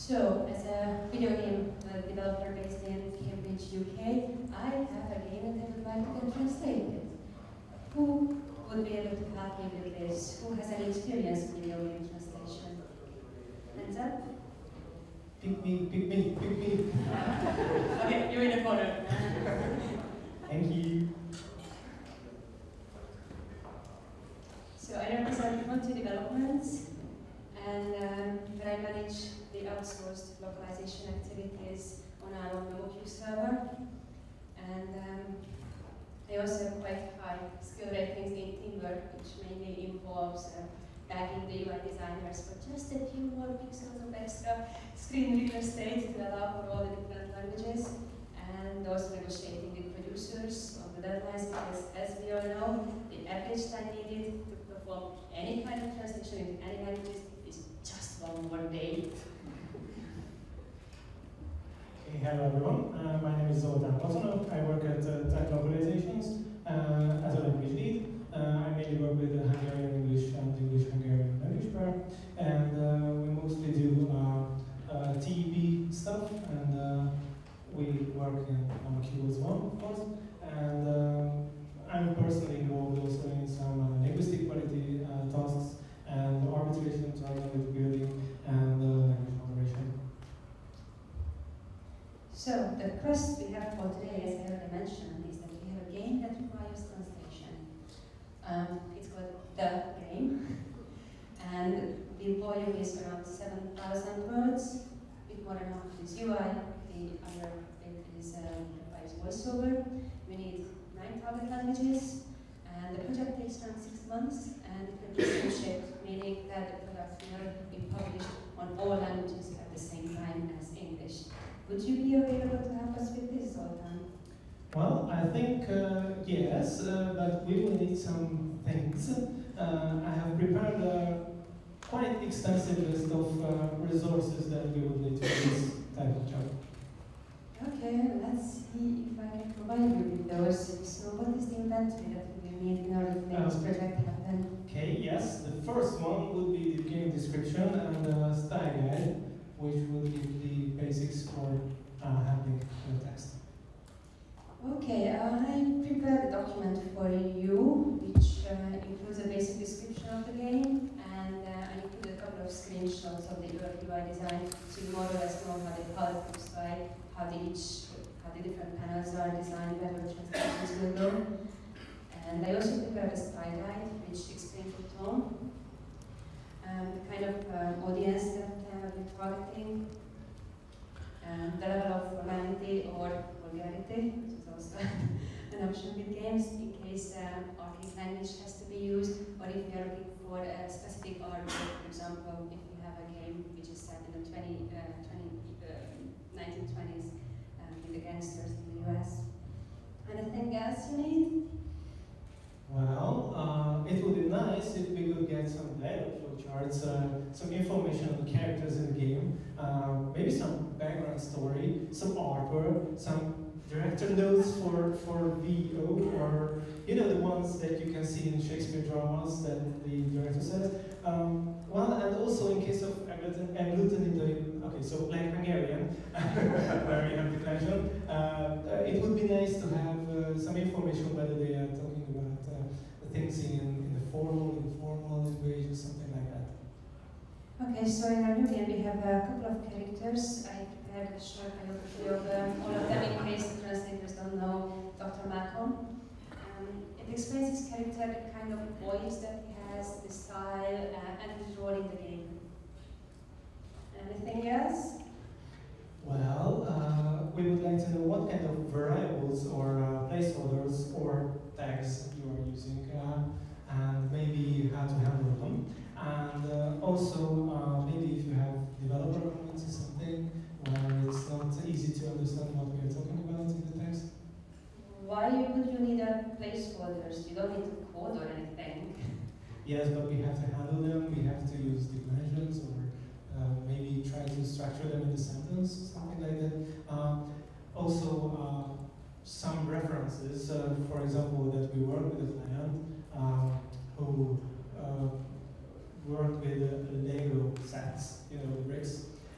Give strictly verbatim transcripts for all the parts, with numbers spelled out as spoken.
So, as a video game uh, developer based in Cambridge, U K, I have a game that I would like to translate it. Who would be able to help me with this? Who has any experience in video game translation? Hands up? Pick me, pick me, pick me. Okay, you're in the corner. Thank you. So I represent Frontier Developments, and um, I manage the outsourced localization activities on our memoQ server. And um, I also have quite high skill ratings in teamwork, which mainly involves uh, bagging the U I designers for just a few more pixels of extra screen real estate to allow for all the different languages, and also negotiating with producers on the deadlines, because as we all know, the average time needed to perform any kind of translation in any languages is just one more day. Hey, hello everyone, uh, my name is Zoltán Platonov. I work at uh, Tech Localizations uh, as a language lead. Uh, I mainly work with the Hungarian English and English-Hungarian language pair, and uh, we mostly do uh, uh, T E P stuff, and uh, we work in memoQ as well, of course. And uh, I'm personally involved also in some uh, linguistic quality uh, tasks and arbitration, target building, and uh, language moderation. So, the quest we have for today, as I already mentioned, is that we have a game that requires translation. Um, it's called The Game, and the volume is around seven thousand words, a bit more than half is U I, the other bit is uh, requires voiceover. We need nine target languages, and the project takes around six months, and it will be shipped, meaning that the product will be published on all languages at the same time as English. Would you be available to help us with this, Zoltán? Well, I think uh, yes, uh, but we will need some things. Uh, I have prepared a quite extensive list of uh, resources that we would need for this type of job. Okay, let's see if I can provide you with those. So what is the inventory that we will need in order to make this project happen? Okay, yes, the first one would be the game description and the style guide, which would give the basics for uh, handling the text. Okay, uh, I prepared a document for you, which uh, includes a basic description of the game, and uh, I included a couple of screenshots of the U I design, so you more or less know how the palette looks like, how the each, how the different panels are designed, where the translations will go. And I also prepared a style guide, which explains the tone, um, the kind of um, audience that uh, we're targeting, um, the level of formality or vulgarity, which is also an option with games, in case um, archaic language has to be used, or if you're looking for a specific art, for example, if you have a game which is set in the twenty, uh, twenty, uh, nineteen twenties um, with the gangsters in the U S. Anything else you need? Well, uh, it would be nice if we could get some dialogue flowcharts, uh, some information on the characters in the game, uh, maybe some background story, some artwork, some director notes for, for V O, or you know, the ones that you can see in Shakespeare dramas that the director says. Um, well, and also in case of agglutinative, okay, so like Hungarian, where you have declension, uh, it would be nice to have uh, some information whether they are talking about uh, things in, in the formal, informal language, or something like that. Okay, so in our new game we have a couple of characters. I prepared a short biography of um, all of them in case the translators don't know Doctor Malcolm. Um, it explains his character, the kind of voice that he has, the style, uh, and his role in the game. Anything else? Well, uh, we would like to know what kind of variables or uh, placeholders or tags you are using, uh, and maybe how to handle them. And uh, also, uh, maybe if you have developer comments or something where it's not easy to understand what we are talking about in the text. Why would you need a placeholders? You don't need to code or anything. Yes, but we have to handle them, we have to use declensions, or uh, maybe try to structure them in the sentence, something like that. Um, also, uh, some references, uh, for example, that we work with a client uh, who uh, worked with uh, Lego sets, you know, bricks,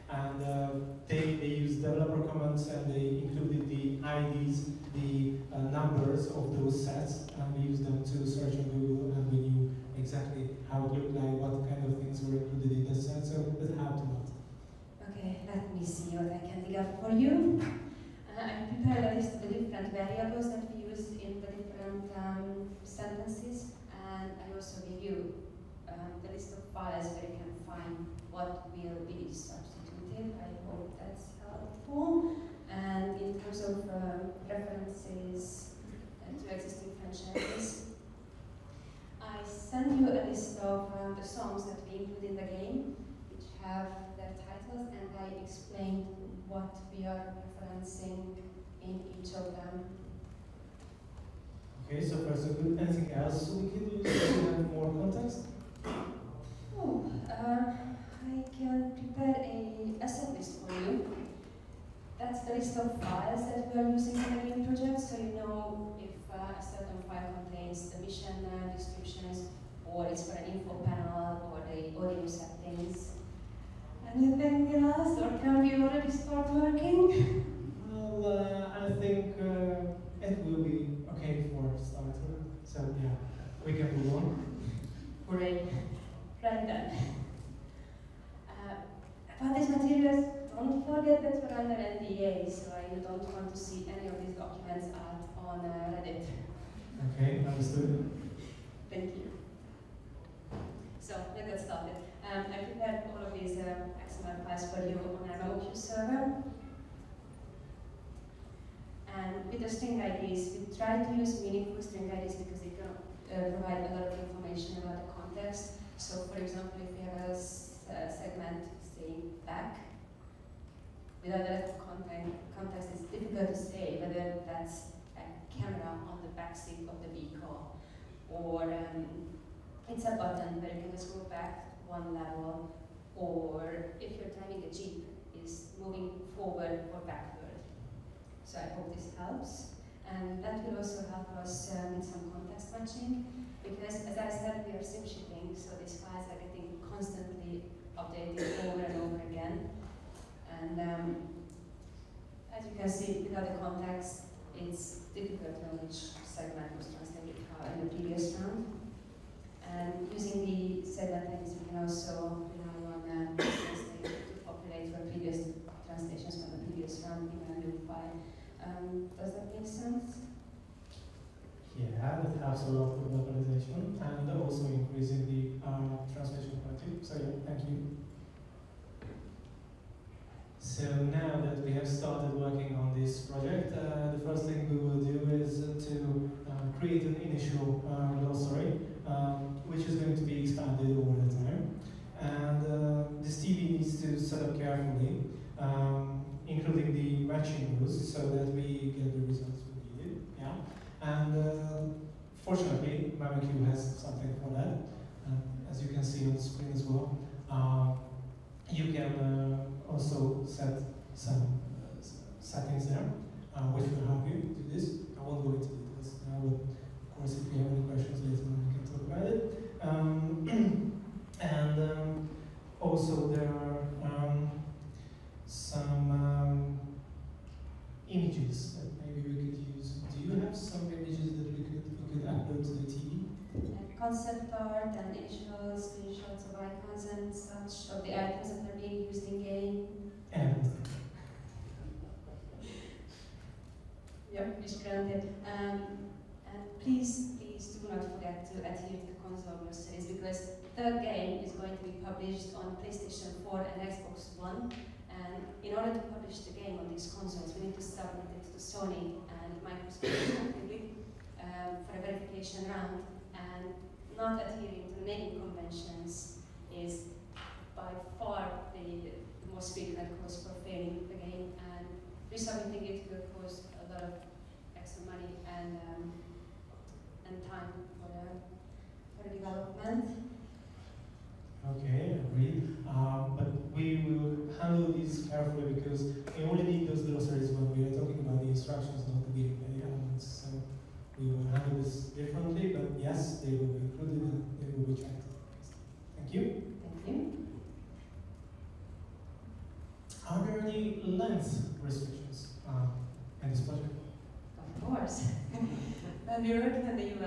and uh, they, they use developer comments and they included the I Ds, the uh, numbers of those sets, and we use them to search on Google, and we knew exactly how it looked like, what kind of things were included in the set, so it helped a lot. Okay, let me see what I can dig up for you. Uh, I prepared a list of the different variables that we use in the different um, sentences, and I also give you um, the list of files where you can find what will be substituted. I hope that's helpful. And in terms of um, references uh, to existing functionalities, I send you a list of um, the songs that we include in the game, which have their titles, and I explained what we are referencing in each of them. Okay, so far so good. Anything else we can use to have more context? Oh, uh, I can prepare a asset list for you. That's the list of files that we are using in the game project, so you know if uh, a certain file contains the mission uh, descriptions, or it's for an info panel, or the audio settings. Anything else, or can we already start working? Well, uh, I think uh, it will be okay for a starter, so yeah, we can move on. Great. Right then. Uh, about these materials, don't forget that we're under N D A, so you don't want to see any of these documents out on uh, Reddit. Okay, understood. Thank you. So, let's get started. Um, I prepared all of these uh, X M L files for you on our memoQ server. And with the string I Ds, we try to use meaningful string I Ds because they can uh, provide a lot of information about the context. So, for example, if we have a uh, segment saying back, without that content, context, it's difficult to say whether that's a camera on the back seat of the vehicle, or um, it's a button where you can just go back one level, or if you're driving a Jeep, is moving forward or backward. So I hope this helps. And that will also help us uh, with some context matching, because as I said, we are sim shipping, so these files are getting constantly updated over and over again. And um, as you can see, without the context, it's difficult to know which segment was translated how in the previous round. And using the segment names, we can also rely on uh, translator to populate for previous translations from the previous round in a new file. Um, does that make sense? Yeah, that helps a lot with localization and also increasing the uh, translation quality. So yeah, thank you. So now that we have started working on this project, uh, the first thing we will do is to uh, create an initial uh, glossary, um, which is going to be expanded over the time. And uh, this T V needs to set up carefully, um, including the matching rules, so that we get the results we needed. Yeah. And uh, fortunately, memoQ has something for that. Uh, as you can see on the screen as well, uh, you can uh, also set some uh, settings there, uh, which will help you do this. I won't go into details now, but of course, if you have any questions later on, we can talk about it. Um, and um, also, there are um, some um, images that maybe we could use. Do you have some images that we could we could upload to the T V? Like concept art and initial screenshots of icons and such of the items that are being used in game. And Yep, is granted. Um, and please, please do not forget to adhere to console glossaries, because the game is going to be published on PlayStation four and Xbox One. And in order to publish the game on these consoles, we need to submit it to Sony and Microsoft respectively um, for a verification round. And not adhering to naming conventions is by far the, the most frequent cause for failing the game. And resubmitting it will cause a lot of extra money and um, and time for the, for the development. okay, agreed. Um, but we will handle these carefully because we only need those glossaries when we are talking about the instructions, not the gameplay elements. So we will handle this differently, but yes, they will be included and they will be checked. Thank you. Thank you.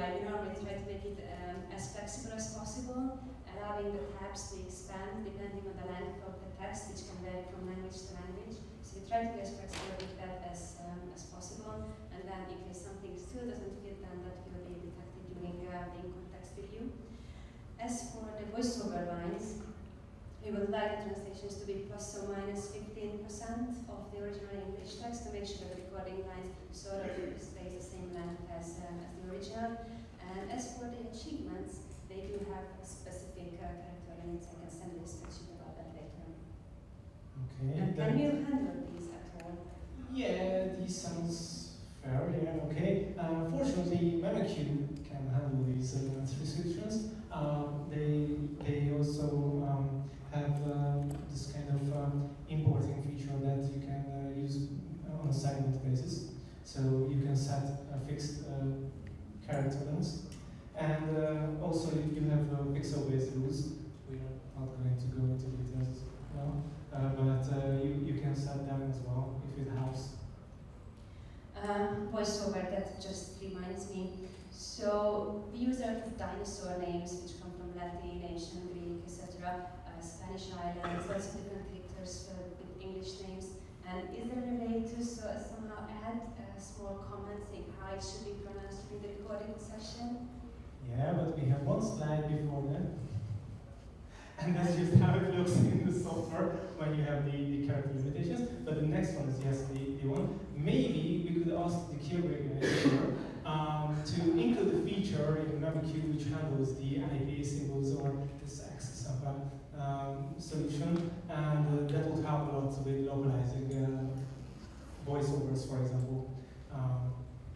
I we normally try to make it um, as flexible as possible, allowing the tabs to expand depending on the length of the text, which can vary from language to language. So we try to be as flexible with that as, um, as possible, and then in case something still doesn't fit, then that will be detected during uh, the in-context review. As for the voiceover lines, we would like the translations to be plus or minus fifteen percent of the original English text to make sure that the recording lines sort of stays the same length as, um, as the original. And as for the achievements, they do have specific uh, character limits. I can send you a spreadsheet about that later. Okay. And can you handle these at all? Yeah, this sounds fair. Yeah, okay. Uh, fortunately, memoQ can handle these uh, restrictions. Um, they they also um, have uh, this kind of um, importing feature that you can uh, use on a segment basis. So you can set a fixed uh, character lengths, and uh, also you have uh, pixel-based rules. We are not going to go into details now, uh, but uh, you you can set them as well if it helps. Um, voiceover, that just reminds me. So we use a lot of dinosaur names which come from Latin, ancient Greek, et cetera. Uh, Spanish islands, lots of different characters uh, with English names. And is there a way to so, somehow add a small comment saying how it should be pronounced during the recording session? Yeah, but we have one slide before that. And that's just how it looks in the software when you have the, the character limitations. But the next one is yes, the, the one. Maybe we could ask the key regulator um, to include a feature in memoQ which handles the I P A symbols or this access of a um, solution, and uh, that would help a lot with localizing uh, voiceovers, for example. Um,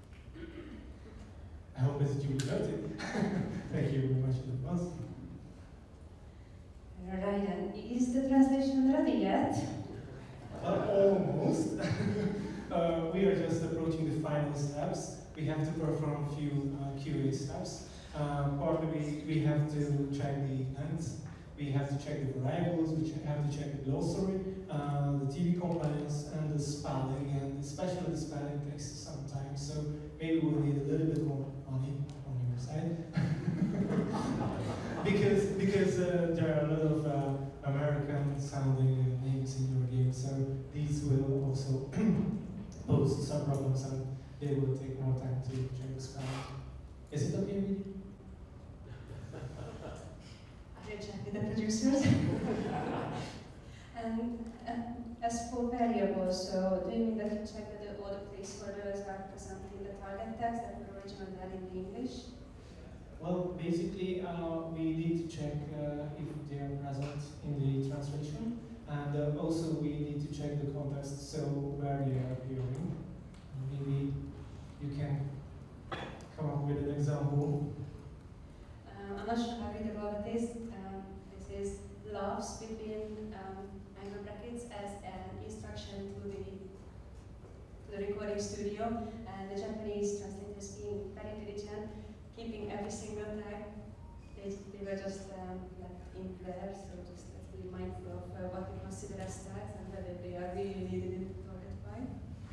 I hope it's duly noted. Thank you very much in advance. Right, and is the translation ready yet? Uh, almost. uh, we are just approaching the final steps. We have to perform a few uh, Q A steps. Uh, partly we, we have to check the length, we have to check the variables, we have to check the glossary, uh, the T V compliance, and the spelling, and especially the spelling takes some time, so maybe we'll need a little bit more money on your side. because because uh, there are a lot of uh, American sounding names in your game, so these will also pose some problems, and they will take more time to check the spelling. Is it okay with you? I will check with the producers. And uh, as for variables, so do you mean that you check that all the placeholders are present in the target text that were originally there in the English? Well, basically, uh, we need to check uh, if they are present in the translation, and uh, also we need to check the context, so where they are appearing. Maybe you can come up with an example. Um, I'm not sure how readable it is. Um, this is loves between um, angle brackets as an instruction to the to the recording studio, and the Japanese translators being very intelligent, keeping every single tag. They, they were just um, left in there, so just let's be mindful of uh, what we consider as tags and whether they are really needed in the target file.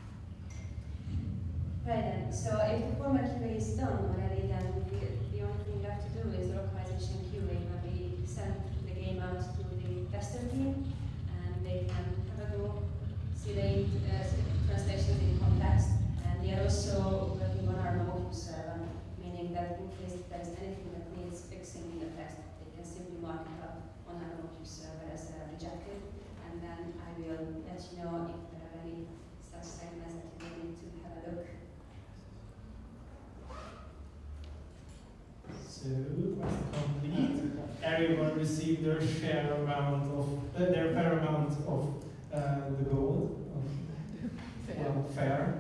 Right then, so if the format Q A is done already, then the, the only thing left to do is localization Q A when we send the game out to the tester team, and they can have a go, see the uh, translations in context, and they are also working on our memoQ server, meaning that in case there is anything that needs fixing in the text, they can simply mark it up on our memoQ server as uh, rejected, and then I will let you know if there are any such segments that you need to have a look. So, complete. Everyone received their share amount of uh, their fair amount of uh, the gold. Of, well, fair.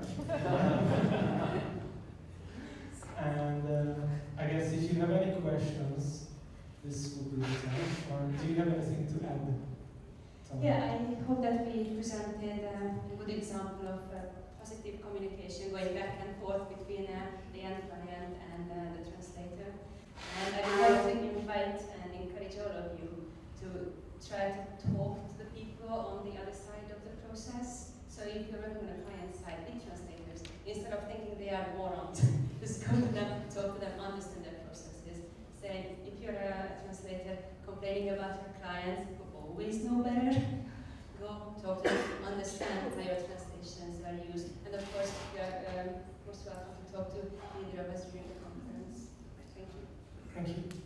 And uh, I guess if you have any questions, this will be the time. Or do you have anything to add? Tom? Yeah, I hope that we presented uh, a good example of uh, positive communication going back and forth between uh, the end client and uh, the translator. And I would like to invite and encourage all of you to try to talk to the people on the other side of the process. So if you're working on a client side with translators, instead of thinking they are morons, just go to them, talk talk to them, understand their processes. Say, if you're a translator complaining about your client who always know better, go talk to them, understand how your translations are used. And of course, you're um, most welcome to talk to either of us during the conference. Thank you. Thank you.